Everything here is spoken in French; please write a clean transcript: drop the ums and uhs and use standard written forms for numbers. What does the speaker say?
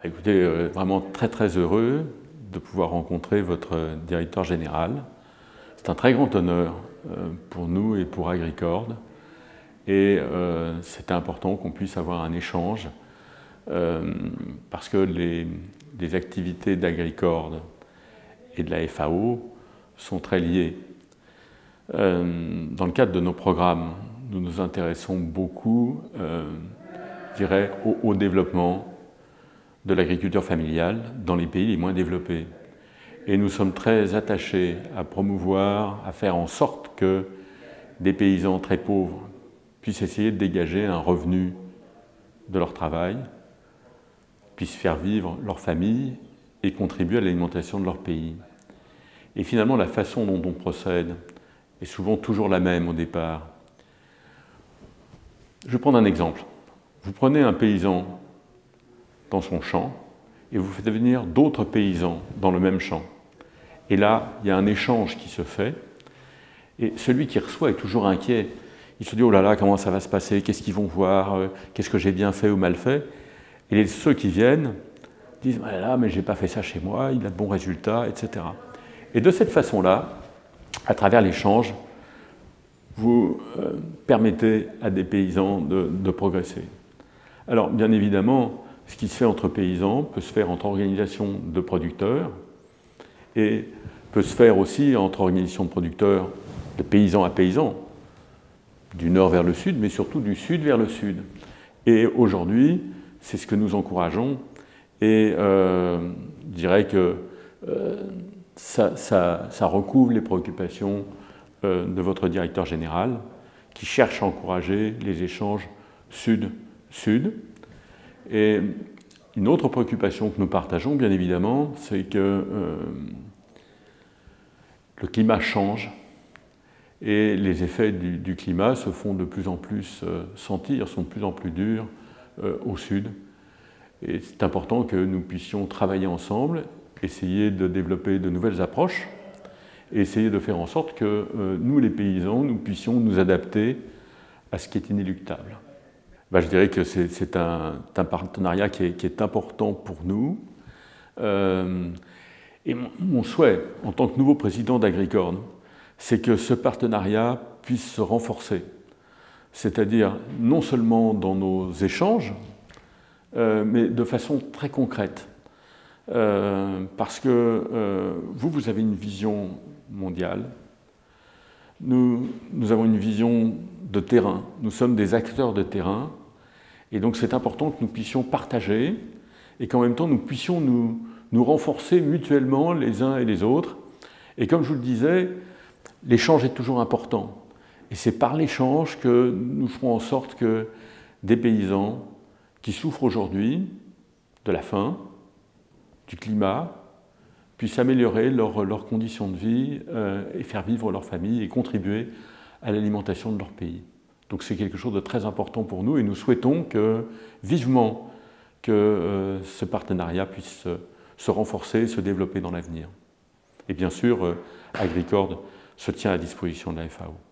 Écoutez, vraiment très heureux de pouvoir rencontrer votre directeur général. C'est un très grand honneur pour nous et pour Agricord. Et c'était important qu'on puisse avoir un échange parce que les activités d'Agricord et de la FAO sont très liées. Dans le cadre de nos programmes, nous nous intéressons beaucoup, je dirais, au développement de l'agriculture familiale dans les pays les moins développés. Et nous sommes très attachés à promouvoir, à faire en sorte que des paysans très pauvres puissent essayer de dégager un revenu de leur travail, puissent faire vivre leur famille et contribuer à l'alimentation de leur pays. Et finalement, la façon dont on procède est souvent toujours la même au départ. Je vais prendre un exemple. Vous prenez un paysan dans son champ et vous faites venir d'autres paysans dans le même champ. Et là, il y a un échange qui se fait et celui qui reçoit est toujours inquiet. Il se dit « Oh là là, comment ça va se passer? Qu'est-ce qu'ils vont voir? Qu'est-ce que j'ai bien fait ou mal fait ?» Et ceux qui viennent disent « Ah là, mais j'ai pas fait ça chez moi, il a de bons résultats, etc. » Et de cette façon-là, à travers l'échange, vous permettez à des paysans de progresser. Alors, bien évidemment, ce qui se fait entre paysans peut se faire entre organisations de producteurs et peut se faire aussi entre organisations de producteurs de paysans à paysans, du nord vers le sud, mais surtout du sud vers le sud. Et aujourd'hui, c'est ce que nous encourageons et je dirais que ça recouvre les préoccupations de votre directeur général qui cherche à encourager les échanges sud-sud. Et une autre préoccupation que nous partageons, bien évidemment, c'est que le climat change et les effets du climat se font de plus en plus sentir, sont de plus en plus durs au sud. Et c'est important que nous puissions travailler ensemble, essayer de développer de nouvelles approches et essayer de faire en sorte que nous, les paysans, nous puissions nous adapter à ce qui est inéluctable. Je dirais que c'est un partenariat qui est important pour nous. Et mon souhait, en tant que nouveau président d'Agricord, c'est que ce partenariat puisse se renforcer. C'est-à-dire non seulement dans nos échanges, mais de façon très concrète. Parce que vous avez une vision mondiale, nous avons une vision de terrain, nous sommes des acteurs de terrain, et donc c'est important que nous puissions partager et qu'en même temps nous puissions nous renforcer mutuellement les uns et les autres. Et comme je vous le disais, l'échange est toujours important. Et c'est par l'échange que nous ferons en sorte que des paysans qui souffrent aujourd'hui de la faim, du climat, puissent améliorer leurs conditions de vie et faire vivre leur famille et contribuer à l'alimentation de leur pays. Donc c'est quelque chose de très important pour nous et nous souhaitons vivement que ce partenariat puisse se renforcer et se développer dans l'avenir. Et bien sûr, Agricord se tient à disposition de la FAO.